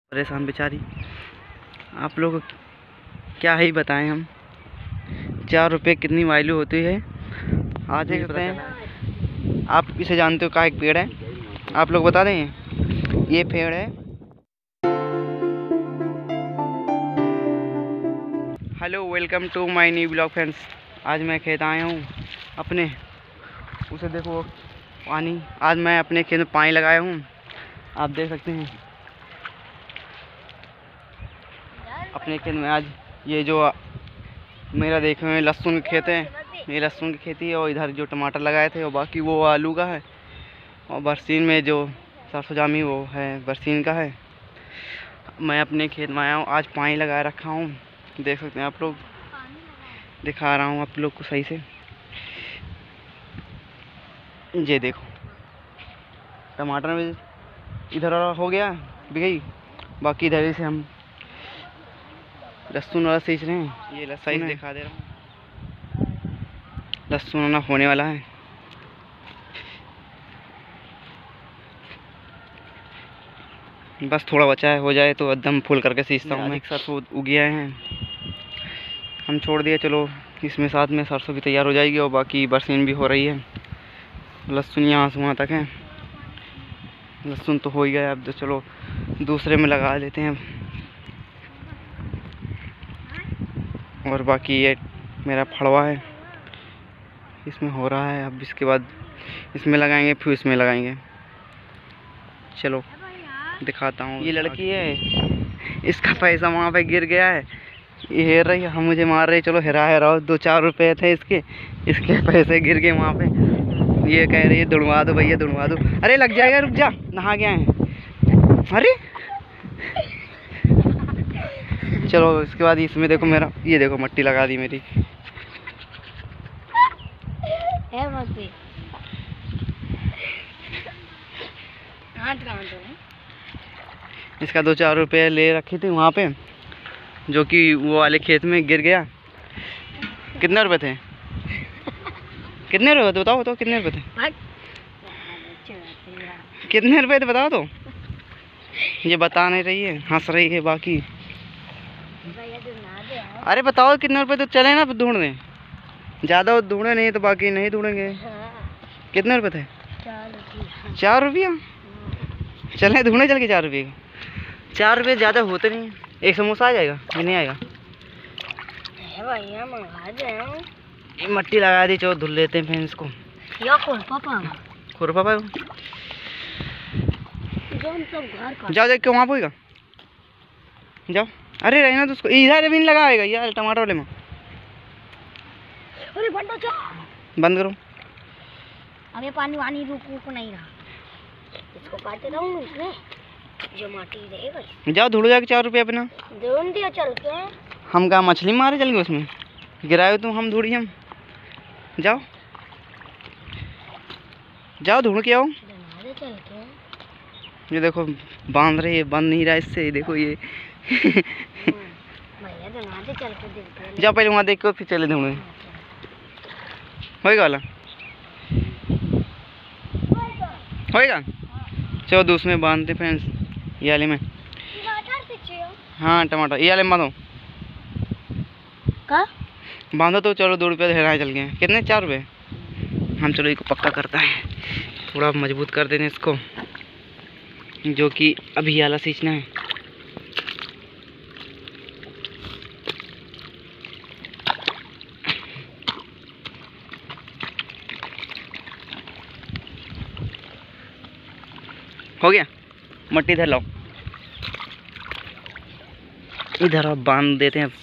परेशान बेचारी। आप लोग को क्या ही बताएं हम। 4 रुपये कितनी वैल्यू होती है आज ही करते हैं। आप इसे जानते हो, का एक पेड़ है, आप लोग बता दें। ये पेड़ है। Hello, welcome to my new blog friends. आज मैं खेत आया हूँ अपने। उसे देखो पानी, आज मैं अपने खेत में पानी लगाया हूँ, आप देख सकते हैं अपने खेत में। आज ये जो मेरा देखे हुए लहसुन के खेत है, ये लहसुन की खेती है। और इधर जो टमाटर लगाए थे और बाकी वो आलू का है। और बरसीन में जो सरसों जामी वो है बरसीन का है। मैं अपने खेत में आया हूँ, आज पानी लगा रखा हूँ, देख सकते हैं आप लोग। दिखा रहा हूँ आप लोग को सही से। ये देखो टमाटर में इधर हो गया बिगई, बाकी इधर से हम लहसुन वाला सींच रहे हैं। ये लहसुन दिखा दे रहा हूँ, लहसुन वाला होने वाला है। बस थोड़ा बचा है, हो जाए तो एकदम फुल करके सींचता हूँ मैं। एक साथ वो उग गया है, हम छोड़ दिए। चलो इसमें साथ में सरसों भी तैयार हो जाएगी और बाकी बरसीन भी हो रही है। लहसुन यहाँ से वहाँ तक है, लहसुन तो हो ही गया। अब तो चलो दूसरे में लगा लेते हैं। और बाकी ये मेरा फड़वा है, इसमें हो रहा है। अब इसके बाद इसमें लगाएंगे, फिर इसमें लगाएंगे। चलो दिखाता हूँ। ये लड़की है, इसका पैसा वहाँ पे गिर गया है। ये हेर रही है, हम मुझे मार रही। चलो हेरा हेराओ, 2-4 रुपये थे इसके पैसे गिर गए वहाँ पे। ये कह रही है दुड़वा दो भैया, दुड़वा दो। अरे लग जाएगा, रुक जा, नहा गया है। अरे चलो इसके बाद इसमें देखो मेरा, ये देखो मट्टी लगा दी मेरी। इसका 2-4 रुपये ले रखे थे वहाँ पे, जो कि वो वाले खेत में गिर गया। कितने रुपए थे? कितने रुपए थे बताओ तो, कितने रुपए थे? कितने रुपए थे बताओ तो। ये बता नहीं रही है, हंस रही है बाकी। अरे बताओ कितने रुपए, तो चले ना ढूंढने। ज़्यादा ढूंढे नहीं तो बाकी नहीं ढूंढेंगे। कितने रुपए थे? 4 रुपया। चले ढूंढे चल के 4 रुपये। 4 रुपये ज़्यादा होते नहीं। एक समोसा आ जाएगा कि नहीं आएगा? ये मट्टी लगा दी, चलो धुल लेते हैं फिर इसको। खुरपा जाओ जाओ, क्यों वहाँ पोएगा जाओ। अरे रहना तो उसको, इधर भी नहीं लगाएगा यार टमाटर वाले में। अरे बंद करो। अबे पानी वानी रुक नहीं रहा, इसको काटते रहूंगा इसमें जो माटी रहेगा। जाओ धुल जाके 4 रुपये अपना ढूंढ दिया चल के। हम कहाँ मछली मारे चल गए उसमें, गिराए तुम, हम ढूंढी हम। जाओ जाओ ढूंढ के आओ। चल के ये देखो बांध रही है, बंद नहीं रहा इससे। देखो ये चल के जाओ पहले वहाँ देख के फिर चले ढूंढे। होएगा वाला होएगा। चलो दूसरे में बांधते फ्रेंड्स, ये वाले में। हाँ टमाटर ये वाले में बांधो। का बांधो तो चलो 2 रुपये हेराए चल गए। कितने? 4 रुपये। हम चलो इसको पक्का करता है, थोड़ा मजबूत कर देने इसको, जो कि अभी आला सींचना है। हो गया, मट्टी इधर लाओ, इधर आप बांध देते हैं।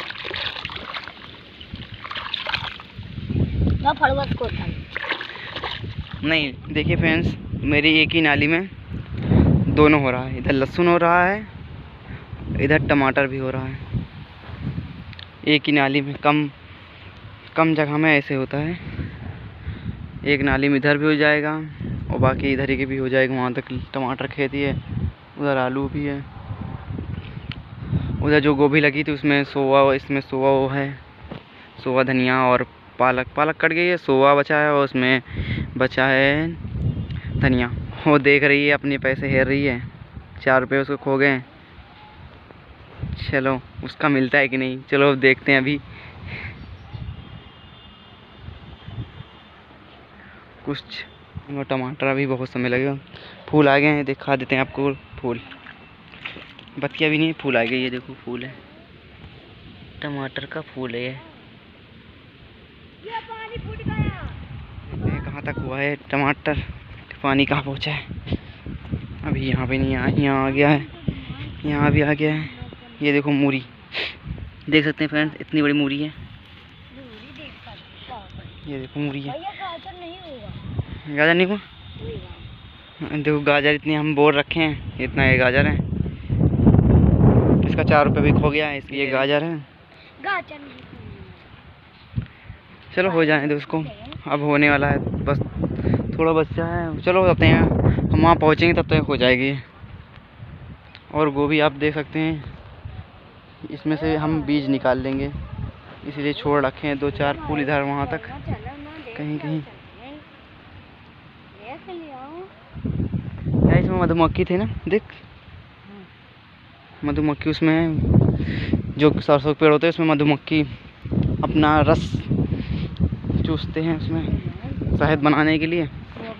नहीं देखिए फ्रेंड्स, मेरी एक ही नाली में दोनों हो रहा है। इधर लहसुन हो रहा है, इधर टमाटर भी हो रहा है। एक ही नाली में, कम जगह में ऐसे होता है। एक नाली में इधर भी हो जाएगा और बाकी इधर ही के भी हो जाएगा। वहाँ तक टमाटर खेती है, उधर आलू भी है, उधर जो गोभी लगी थी उसमें सोवा, इसमें सोवा वो है, सोवा धनिया और पालक कट गई है, सोवा बचा है और उसमें बचा है धनिया। वो देख रही है, अपने पैसे हेर रही है। 4 रुपये उसको खो गए, चलो उसका मिलता है कि नहीं, चलो अब देखते हैं। अभी कुछ टमाटर, अभी बहुत समय लगेगा। फूल आ गए हैं, दिखा देते हैं आपको फूल। बतिया भी नहीं है, फूल आ गए। ये देखो फूल है, टमाटर का फूल है ये। पानी फूट गया। कहाँ तक हुआ है टमाटर, पानी कहाँ पहुँचा है। अभी यहाँ पे नहीं आया, यहाँ आ गया है, यहाँ भी आ गया है। ये देखो मूरी, देख सकते हैं फ्रेंड्स, इतनी बड़ी मूरी है। ये देखो मूरी है। गाजर नहीं हुआ, देखो गाजर इतनी हम बोर रखे हैं, इतना ये गाजर है। इसका 4 रुपये भी खो गया है, इसलिए गाजर है। चलो हो जाने दो उसको, अब होने वाला है, बस थोड़ा बच्चा है। चलो जाते हैं, हम वहाँ पहुँचेंगे तब तक हो जाएगी। और गोभी आप देख सकते हैं, इसमें से हम बीज निकाल लेंगे, इसीलिए छोड़ रखे हैं 2-4 फूल इधर वहाँ तक कहीं कहीं। क्या इसमें मधुमक्खी थी ना, देख मधुमक्खी उसमें है। जो सरसों के पेड़ होते हैं उसमें मधुमक्खी अपना रस चूसते हैं उसमें शहद बनाने के लिए।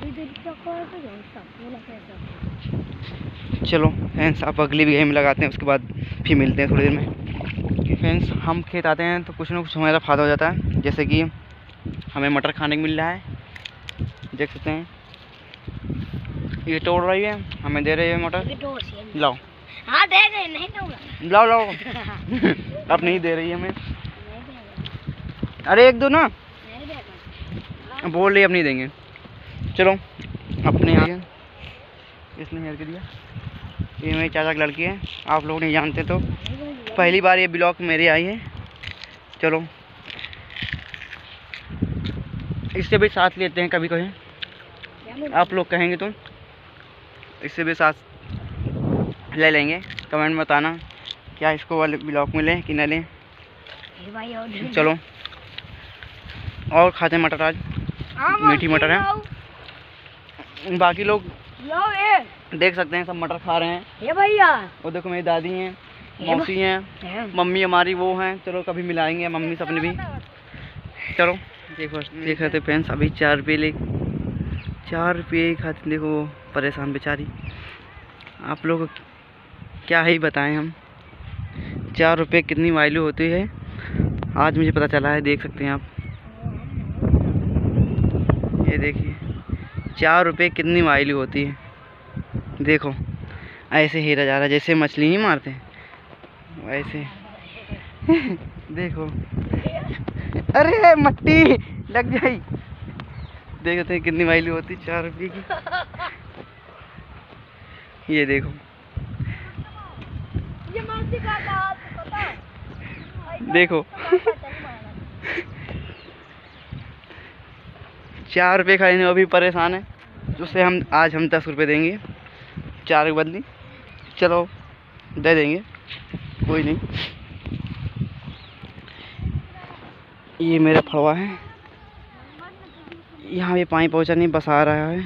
चलो फ्रेंड्स, आप अगली वीडियो में लगाते हैं, उसके बाद फिर मिलते हैं थोड़ी देर में। फ्रेंड्स, हम खेत आते हैं तो कुछ ना कुछ हमारा फ़ायदा हो जाता है, जैसे कि हमें मटर खाने को मिल रहा है, देख सकते हैं। ये तोड़ रही है, हमें दे रही है मटर। लाओ हाँ दे गए, नहीं दूंगा। लाओ लाओ अब नहीं दे रही है हमें। अरे एक दो ना, बोल रही अब नहीं देंगे। चलो अपने यहाँ इसने हेयर के दिया। ये मेरी चाचा की लड़की है, आप लोग नहीं जानते तो पहली बार ये ब्लॉग मेरे आई है। चलो इससे भी साथ लेते हैं कभी कभी, आप लोग कहेंगे तो इससे भी साथ ले लेंगे। कमेंट में बताना क्या इसको वाले ब्लॉग में लें कि न लें। चलो और खाते हैं मटर, आज मीठी मटर है। बाकी लोग देख सकते हैं सब मटर खा रहे हैं। ये भैया, वो देखो मेरी दादी हैं, मौसी हैं, मम्मी हमारी वो हैं। चलो कभी मिलाएंगे मम्मी से अपने भी। चलो देखो देख रहे थे फ्रेंड्स, अभी 4 रुपये खाते, देखो वो परेशान बेचारी। आप लोग क्या ही बताएं हम, 4 रुपये कितनी वैल्यू होती है आज मुझे पता चला है। देख सकते हैं आप, ये देखिए 4 रुपये कितनी वैल्यू होती है। देखो ऐसे हीरा जा रहा है, जैसे मछली नहीं मारते वैसे देखो, अरे मट्टी लग जाई। देखते हैं कितनी वैल्यू होती 4 रुपये की। ये देखो, देखो 4 रुपये खाने वो भी परेशान है, उससे हम आज 10 रुपये देंगे 4 के बदली। चलो दे देंगे, कोई नहीं। ये मेरा फड़वा है, यहाँ ये पानी पहुँचा नहीं, बस आ रहा है।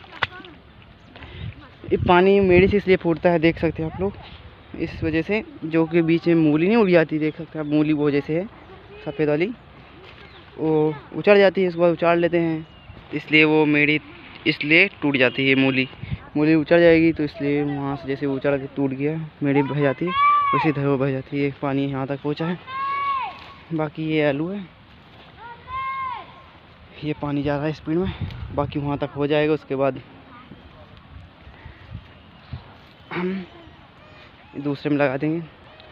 ये पानी मेरे से इसलिए फूटता है, देख सकते हैं आप लोग, इस वजह से, जो कि बीच में मूली नहीं उड़ जाती, देख सकते हैं आप, मूली वो जैसे है सफ़ेद वाली, वो उचड़ जाती है, उसके बाद उचाड़ लेते हैं, इसलिए वो मेरी इसलिए टूट जाती है। मूली उचड़ जाएगी तो इसलिए वहाँ से जैसे उचड़ के टूट गया, मेरी बह जाती है, उसी तरह वो बह जाती है। पानी यहाँ तक पहुँचा है। बाकी ये आलू है, ये पानी जा रहा है स्पीड में, बाकी वहाँ तक हो जाएगा, उसके बाद हम दूसरे में लगा देंगे,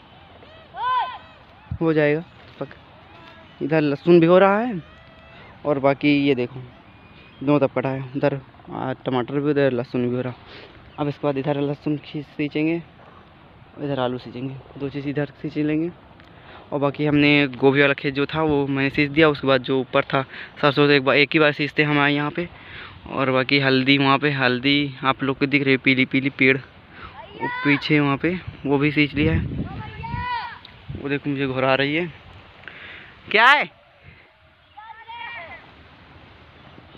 हो जाएगा पक। इधर लहसुन भी हो रहा है, और बाकी ये देखो 2 तब कटा है, उधर टमाटर भी, उधर लहसुन भी हो रहा। अब इसके बाद इधर लहसुन सींचेंगे, इधर आलू सींचेंगे, 2 चीज़ इधर सींच लेंगे। और बाकी हमने गोभी वाला खेत जो था वो मैंने सींच दिया, उसके बाद जो ऊपर था सरसों तो एक ही बार सींचते हमारे यहाँ पे। और बाकी हल्दी, वहाँ पे हल्दी आप लोग को दिख रही है, पीली पीली पेड़, वो पीछे वहाँ पे वो भी सींच लिया है। वो देखो मुझे घुरा रही है, क्या है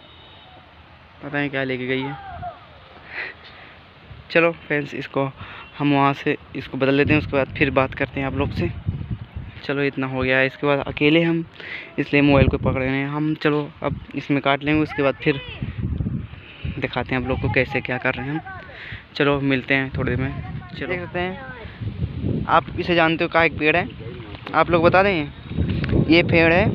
पता नहीं क्या लेके गई है। चलो फ्रेंड्स, इसको हम वहाँ से इसको बदल लेते हैं, उसके बाद फिर बात करते हैं आप लोग से। चलो इतना हो गया है। इसके बाद अकेले हम इसलिए मोबाइल को पकड़ रहे हैं हम। चलो अब इसमें काट लेंगे, उसके बाद फिर दिखाते हैं आप लोग को कैसे क्या कर रहे हैं हम। चलो मिलते हैं थोड़ी देर में। चलो देख सकते हैं, आप इसे जानते हो का एक पेड़ है, आप लोग बता दें ये पेड़ है,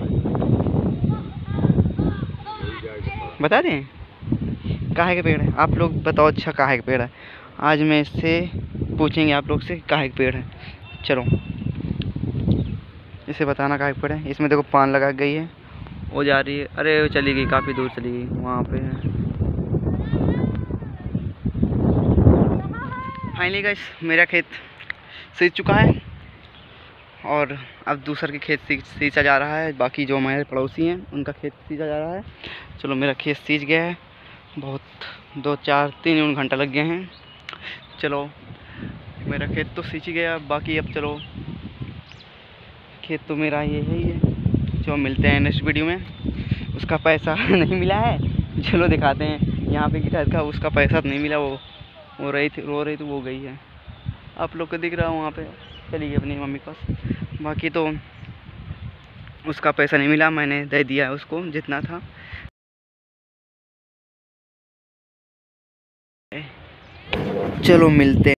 बता दें काहे का पेड़ है, आप लोग बताओ। अच्छा काहे का पेड़ है, आज मैं इससे पूछेंगे आप लोग से काहे का पेड़ है। चलो इसे बताना काहे का पेड़ है। इसमें देखो पान लगा गई है, वो जा रही है, अरे वो चली गई, काफ़ी दूर चली गई, वहाँ पे है। फाइनली गाइस मेरा खेत सींच चुका है और अब दूसर के खेत सींचा जा रहा है। बाकी जो हमारे पड़ोसी हैं उनका खेत सींचा जा रहा है। चलो मेरा खेत सींच गया है, बहुत 2-4-3 घंटा लग गए हैं। चलो मेरा खेत तो सींच गया, बाकी अब चलो खेत तो मेरा ये है ही है। जो मिलते हैं नेक्स्ट वीडियो में। उसका पैसा नहीं मिला है, चलो दिखाते हैं। यहाँ पे गिटार का उसका पैसा तो नहीं मिला, वो रो रही थी वो गई है, आप लोग को दिख रहा है, वहाँ पे चली गई अपनी मम्मी के पास। बाकी तो उसका पैसा नहीं मिला, मैंने दे दिया है उसको जितना था। चलो मिलते